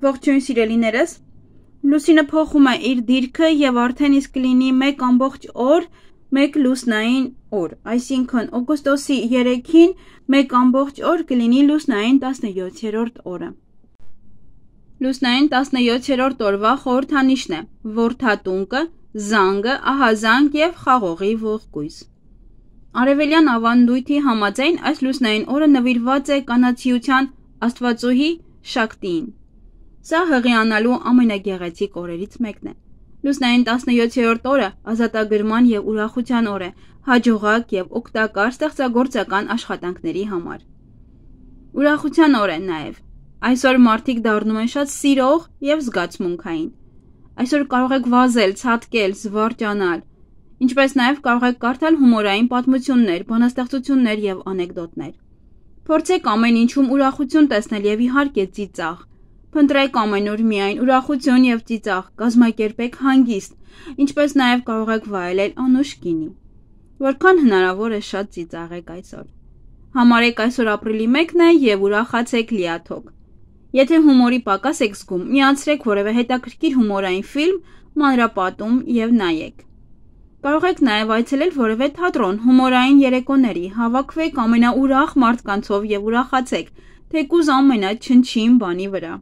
Ողջույն սիրելիներս, Լուսինը փոխում է իր դիրքը եւ արդեն իսկ կլինի 1 օր, 1 լուսնային օր, այսինքն օգոստոսի 3-ին 1 օր կլինի լուսնային 17-րդ օրը։ Լուսնային 17-րդ օրվա խորհրդանիշն է որդատունկը, զանգը, ահազանգ եւ խաղողի ողկույզ։ Արևելյան ավանդույթի համաձայն այս լուսնային օրը նվիրված է կանացիության աստվածուհի Շակտիին։ Սա հղիանալու ամենագեղեցիկ օրերից մեկն է։ Լուսնային 17-րդ օրը ազատագրման եւ ուրախության օր է, հաջողակ եւ օգտակար ստեղծագործական աշխատանքների համար։ Ուրախության օր է նաեւ։ Այսօր մարդիկ դառնում են շատ սիրող եւ զգացմունքային։ Այսօր կարող եք վազել, ցատկել, զվարճանալ, ինչպես նաեւ կարող եք կարդալ հումորային պատմություններ, բանաստեղծություններ եւ անեկդոտներ։ Փորձեք ամեն ինչում ուրախություն տեսնել եւ իհարկե ծիծաղ։ Փնտրեք ամենուր միայն ուրախություն եւ ծիծաղ, կազմակերպեք հանգիստ, ինչպես նաեւ կարող եք վայելել անուշ գինի։ Որքան հնարավոր է շատ ծիծաղեք այսօր։ Համարեք այսօր ապրիլի 1-ն է եւ ուրախացեք լիաթոք։ Եթե հումորի պակաս եք զգում, միացրեք որևէ հետաքրքիր հումորային ֆիլմ, մանրապատում եւ նայեք։ Կարող եք նաեւ այցելել որևէ թատրոն, հումորային երեկոների, հավաքվեք ամենաուրախ մարդկանցով եւ ուրախացեք, թեկուզ ամենաչնչին բանի վրա։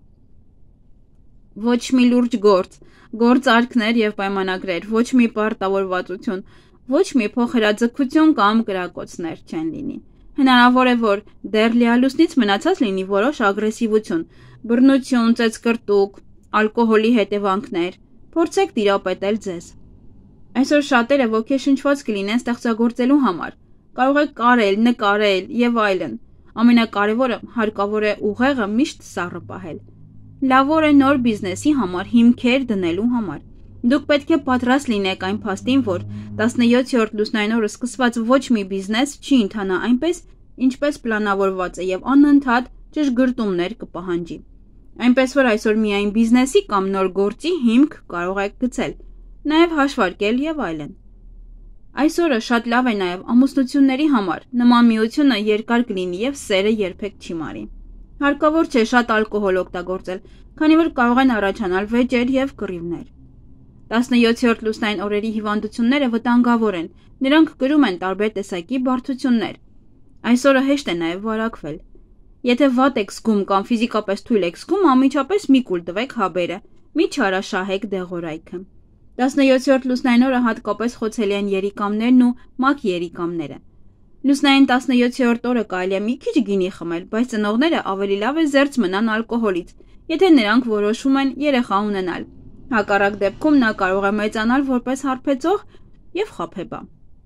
Ոչ մի լուրջ գործարքներ եւ պայմանագրեր, ոչ մի պարտավորվածություն, ոչ մի փոխհրաձգություն կամ կրակոցներ չեն լինի։ Հնարավոր է, որ դեռ լիալուսնից մնացած լինի որոշ ագրեսիվություն, բռնություն, ծեծկռտուք, ալկոհոլի հետևանքներ։ Փորձեք տիրապետել ձեզ։ Այսօր շատերը ոգեշնչված կլինեն ստեղծագործելու համար։ Կարող եք կարել, նկարել եւ այլն։ Ամենակարևորը հարկավոր է ուղեղը միշտ սառը պահել։ Լավ օր է նոր բիզնեսի համար հիմքեր դնելու համար։ Դուք պետք է պատրաստ լինեք այն փաստին, որ 17-րդ լուսնային օրը սկսված ոչ մի բիզնես չի ընթանա այնպես, ինչպես պլանավորված է եւ անընդհատ ճշգրտումներ կպահանջի։ Այնպես որ այսօր միայն բիզնեսի կամ նոր գործի հիմք կարող եք գցել, նաեւ հաշվարկել եւ այլն։ Այսօրը շատ լավ է նաեւ ամուսնությունների համար։ Նման միությունը երկար կլինի եւ սերը երբեք չի մարի։ Հարկավոր չէ շատ ալկոհոլ օգտագործել, քանի որ կարող են առաջանալ վեճեր եւ կռիվներ։ 17-րդ լուսնային օրերի հիվանդությունները վտանգավոր են, նրանք կրում են տարբեր տեսակի բարդություններ։ Այսօրը հեշտ է նաեւ վարակվել։ Եթե վատ եք զգում կամ ֆիզիկապես թույլ եք զգում, անմիջապես մի կուլ տվեք հաբերը, մի չարաշահեք դեղորայքը։ 17-րդ լուսնային օրը հատկապես խոցելի են երիկամներն ու մակ երիկամները։ Լուսնային 17-րդ օրը կարելի է մի քիչ գինի խմել, բայց ծնողները ավելի լավ է զերծ մնան ալկոհոլից, եթե նրանք որոշում են երեխա ունենալ։ Հակառակ դեպքում նա կարող է մեծանալ որպես հարբեցող եւ խաբեբա։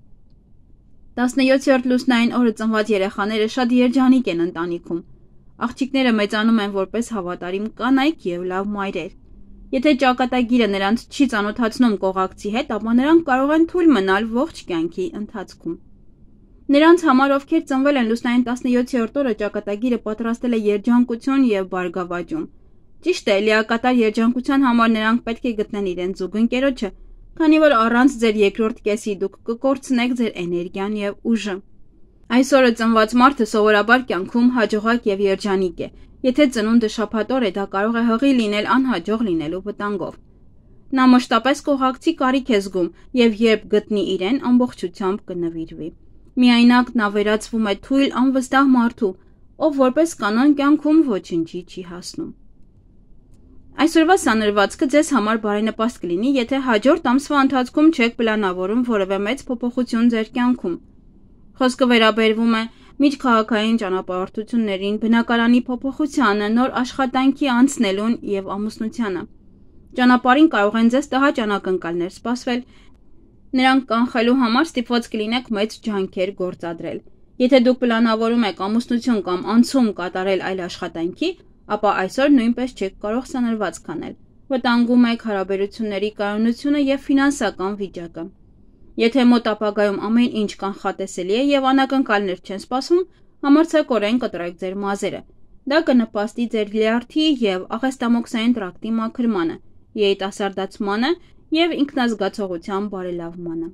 17-րդ լուսնային օրը ծնված երեխաները շատ երջանիկ են ընտանիքում։ Աղջիկները մեծանում են որպես հավատարիմ կանայք եւ լավ մայրեր։ Եթե ճակատագիրը նրանց չի ծանոթացնում կողակցի հետ, ապա նրանք կարող են թույլ մնալ ողջ կյանքի ընթացքում։ Նրանց համար, ովքեր ծնվել են լուսնային 17-րդ օրը, ճակատագիրը պատրաստել է երջանկություն եւ բարգավաճում։ Ճիշտ է, լիակատար երջանկության համար նրանք պետք է գտնեն իրենց զուգընկերոջը, քանի որ առանց ձեր երկրորդ կեսի դուք կկորցնեք ձեր էներգիան եւ ուժը։ Այսօրը ծնված մարդը սովորաբար կյանքում հաջողակ եւ երջանիկ է։ Եթե ծնունդը շաբաթօր է, դա կարող է հղի լինել անհաջող լինելու վտանգով։ Նա մշտապես կողակցի կարիք է զգում եւ երբ գտնի իրեն, ամբողջությամբ կնվիրվի։ Միայնակ նա վերածվում է թույլ անվստահ մարդու, ով որպես կանոն կյանքում ոչինչի չի հասնում։ Այսօրվա սանրվածքը ձեզ համար բարենպաստ կլինի, եթե հաջորդ ամսվա ընթացքում չեք պլանավորում որևէ մեծ փոփոխություն ձեր կյանքում։ Խոսքը վերաբերվում է միջքաղաքային ճանապարհորդություններին, բնակարանի փոփոխությանը, նոր աշխատանքի անցնելուն եւ ամուսնությանը։ Ճանապարհին կարող են ձեզ տհաճ անակնկալներ սպասվել։ Նրանք կանխելու համար ստիպված կլինեք մեծ ջանքեր գործադրել։ Եթե դուք պլանավորում եք ամուսնություն կամ անցում կատարել այլ աշխատանքի, ապա այսօր նույնպես չեք կարող սանրվածք անել։ Վտանգում եք հարաբերությունների կայունությունը եւ ֆինանսական վիճակը։ Եթե մոտ ապագայում ամեն ինչ կանխատեսելի է եւ անակնկալներ չեն սպասվում, համարձակորեն կտրեք ձեր մազերը։ Դա կնպաստի ձեր լյարդի եւ աղեստամոքսային տրակտի մաքրմանը, երիտասարդացմանը եւ ինքնազգացողության բարելավմանը։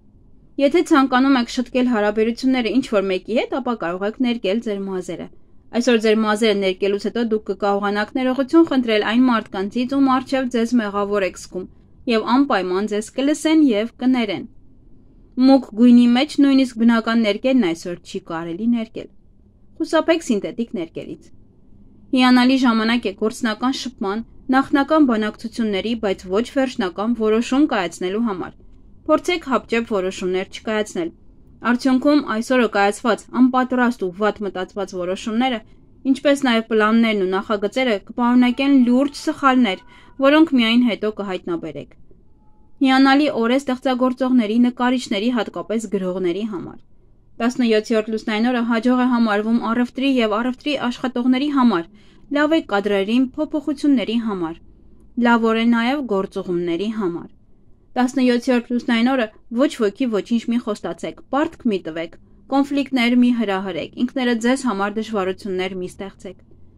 Եթե ցանկանում եք շտկել հարաբերությունները ինչ-որ մեկի հետ, ապա կարող եք ներկել ձեր մազերը։ Այսօր ձեր մազերը ներկելուց հետո դուք կկարողանաք ներողություն խնդրել այն մարդկանցից, ում առջև ձեզ մեղավոր եք զգում, եւ անպայման ձեզ կլսեն եւ կներեն։ Մուգ գույնի մեջ նույնիսկ բնական ներկերն այսօր չի կարելի ներկել։ Խուսափեք սինթետիկ ներկերից։ Հիանալի ժամանակ է գործնական շփման, նախնական բանակցությունների, բայց ոչ վերջնական որոշում կայացնելու համար։ Փորձեք հապճեպ որոշումներ չկայացնել։ Արդյունքում այսօրը կայացված անպատրաստ ու վատ մտածված որոշումները, ինչպես նաև պլաններն ու նախագծերը կպարունակեն լուրջ սխալներ, որոնք միայն հետո կհայտնաբերեք։ Հիանալի օր է ստեղծագործողների, նկարիչների, հատկապես գրողների համար։ 17-րդ լուսնային օրը հաջող է համարվում առևտրի եւ առևտրի աշխատողների համար, լավ է կադրերին փոփոխությունների համար, լավ օր է նաև գործուղումների համար։ 17-րդ լուսնային օրը ոչ ոքի ոչինչ մի խոստացեք, պարտք մի տվեք, կոնֆլիկտներ մի հրահրեք, ինքներդ ձեզ համար դժվարություններ մի ստեղծեք։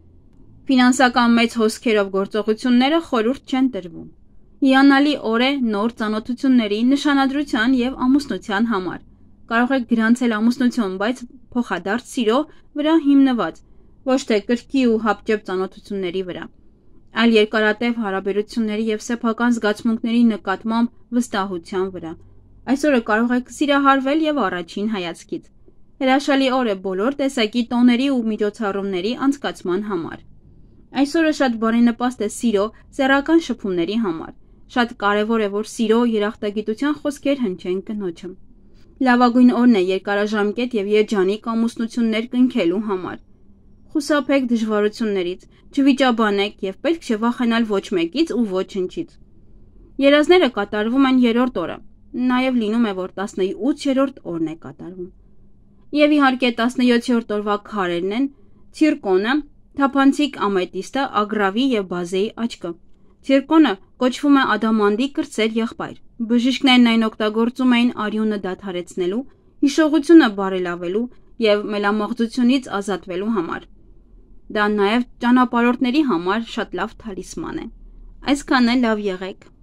Ֆինանսական մեծ հոսքերով գործողությունները խորհուրդ չեն տրվում։ Հիանալի օր է նոր ծանոթությունների, նշանադրության եւ ամուսնության համար։ Կարող եք գրանցել ամուսնություն, բայց փոխադարձ սիրո վրա հիմնված, ոչ թե կրքի ու հապճեպ ծանոթությունների վրա, այլ երկարատև հարաբերությունների եւ սեփական զգացմունքների նկատմամբ վստահության վրա։ Այսօրը կարող եք սիրահարվել եւ առաջին հայացքից։ Հրաշալի օր է բոլոր տեսակի տոների ու միջոցառումների անցկացման համար։ Այսօրը շատ բարենպաստ է սիրո, սեռական շփումների համար։ Շատ կարևոր է, որ սիրո երախտագիտության խոսքեր հնչեն կնոջը։ Լավագույն օրն է երկարաժամկետ եւ երջանիկ ամուսնություններ կնքելու համար։ Խուսափեք դժվարություններից, չվիճաբանեք եւ պետք չէ վախենալ ոչ մեկից ու ոչնչից։ Երազները կատարվում են երրորդ օրը, նաեւ լինում է, որ 18-րդ օրն է կատարվում։ Եվ իհարկե 17-րդ օրվա քարերն են ցիրկոնը, թափանցիկ ամետիստը, ագրավի եւ բազեի աչքը։ Ցիրկոնը կոչվում է ադամանդի կրտսեր եղբայր։ Բժիշկներն այն օգտագործում էին արյունը դադարեցնելու, հիշողությունը բարելավելու եւ մելամաղձությունից ազատվելու համար։ Դա նաեւ ճանապարհորդների համար շատ լավ թալիսման է։ Այսքանն է, լավ եղեք։